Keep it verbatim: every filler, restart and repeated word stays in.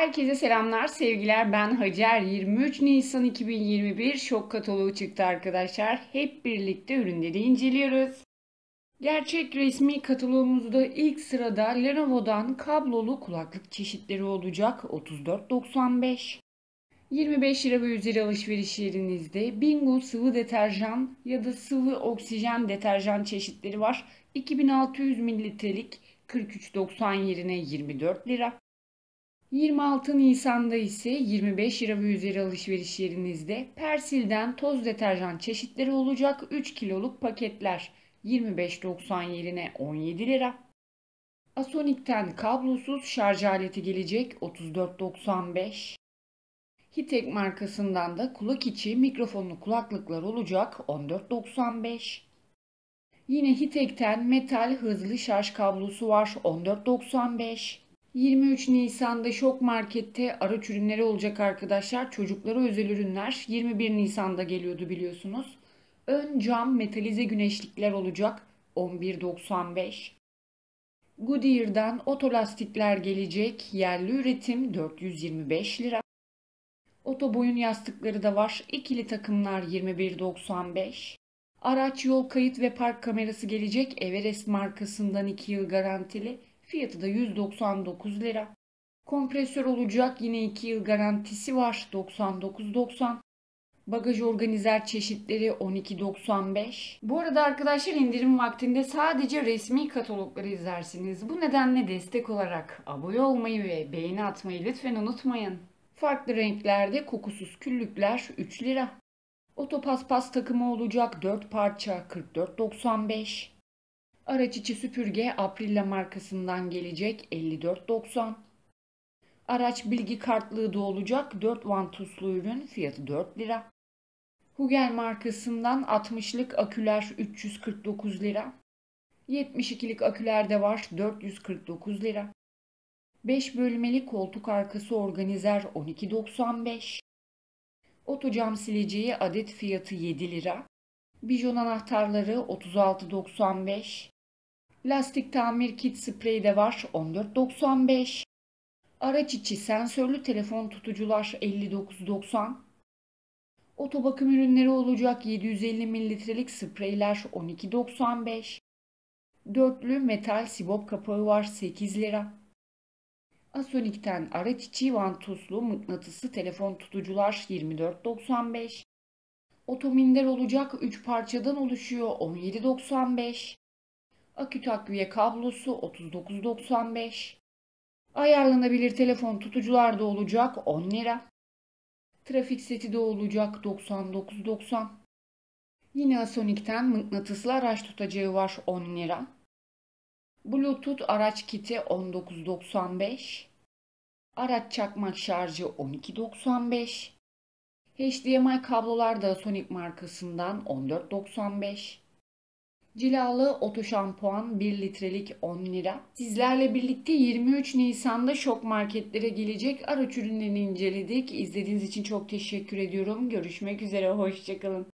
Herkese selamlar, sevgiler. Ben Hacer. yirmi üç Nisan iki bin yirmi bir şok kataloğu çıktı arkadaşlar. Hep birlikte ürünleri inceliyoruz. Gerçek resmi kataloğumuzda ilk sırada Lenovo'dan kablolu kulaklık çeşitleri olacak. otuz dört doksan beş. yirmi beş lira ve üzeri alışveriş yerinizde Bingo sıvı deterjan ya da sıvı oksijen deterjan çeşitleri var. iki bin altı yüz mililitrelik kırk üç doksan yerine yirmi dört lira. yirmi altı Nisan'da ise yirmi beş lira ve üzeri alışveriş yerinizde Persil'den toz deterjan çeşitleri olacak üç kiloluk paketler yirmi beş doksan yerine on yedi lira. Asonic'ten kablosuz şarj aleti gelecek otuz dört doksan beş. Hitek markasından da kulak içi mikrofonlu kulaklıklar olacak on dört doksan beş. Yine Hitek'ten metal hızlı şarj kablosu var on dört doksan beş. yirmi üç Nisan'da Şok Market'te araç ürünleri olacak arkadaşlar. Çocuklara özel ürünler yirmi bir Nisan'da geliyordu biliyorsunuz. Ön cam metalize güneşlikler olacak on bir doksan beş. Goodyear'dan otolastikler gelecek. Yerli üretim dört yüz yirmi beş lira. Oto boyun yastıkları da var. İkili takımlar yirmi bir doksan beş. Araç yol kayıt ve park kamerası gelecek. Everest markasından iki yıl garantili. Fiyatı da yüz doksan dokuz lira. Kompresör olacak, yine iki yıl garantisi var doksan dokuz doksan. Bagaj organizer çeşitleri on iki doksan beş. Bu arada arkadaşlar indirim vaktinde sadece resmi katalogları izlersiniz. Bu nedenle destek olarak abone olmayı ve beğeni atmayı lütfen unutmayın. Farklı renklerde kokusuz küllükler üç lira. Otopaspas takımı olacak dört parça kırk dört doksan beş. Araç içi süpürge Aprilia markasından gelecek elli dört doksan. Araç bilgi kartlığı da olacak dört vantuzlu ürün fiyatı dört lira. Hugel markasından altmışlık aküler üç yüz kırk dokuz lira. yetmiş ikilik aküler de var dört yüz kırk dokuz lira. beş bölmeli koltuk arkası organizer on iki doksan beş. Otocam sileceği adet fiyatı yedi lira. Bijon anahtarları otuz altı doksan beş. Lastik tamir kit spreyi de var on dört doksan beş. Araç içi sensörlü telefon tutucular elli dokuz doksan. Oto bakım ürünleri olacak yedi yüz elli mililitrelik spreyler on iki doksan beş. Dörtlü metal sibop kapağı var sekiz lira. Asonic'ten araç içi vantuzlu mıknatıslı telefon tutucular yirmi dört doksan beş. Otominder olacak üç parçadan oluşuyor on yedi doksan beş. Akü takviye kablosu otuz dokuz doksan beş. Ayarlanabilir telefon tutucular da olacak on lira. Trafik seti de olacak doksan dokuz doksan. Yine Asonic'ten mıknatıslı araç tutacağı var on lira. Bluetooth araç kiti on dokuz doksan beş. Araç çakmak şarjı on iki doksan beş. H D M I kablolar da Asonic markasından on dört doksan beş. Cilalı oto şampuan bir litrelik on lira. Sizlerle birlikte yirmi üç Nisan'da Şok Marketlere gelecek araç ürünlerini inceledik. İzlediğiniz için çok teşekkür ediyorum. Görüşmek üzere, hoşça kalın.